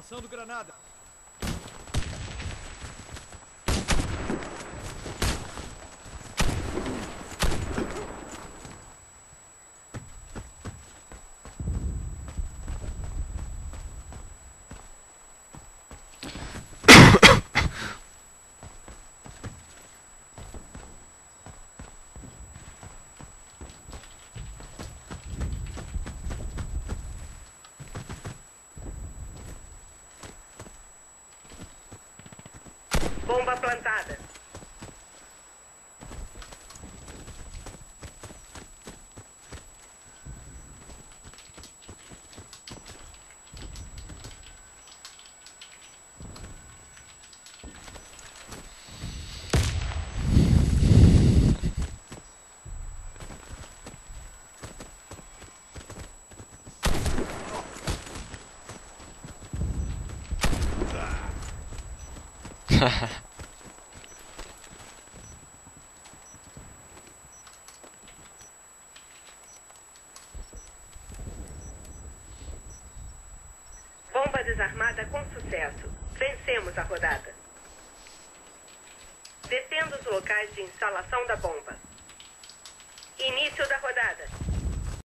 Lançando granada. Bomba plantada. Bomba desarmada com sucesso. Vencemos a rodada. Defenda os locais de instalação da bomba. Início da rodada.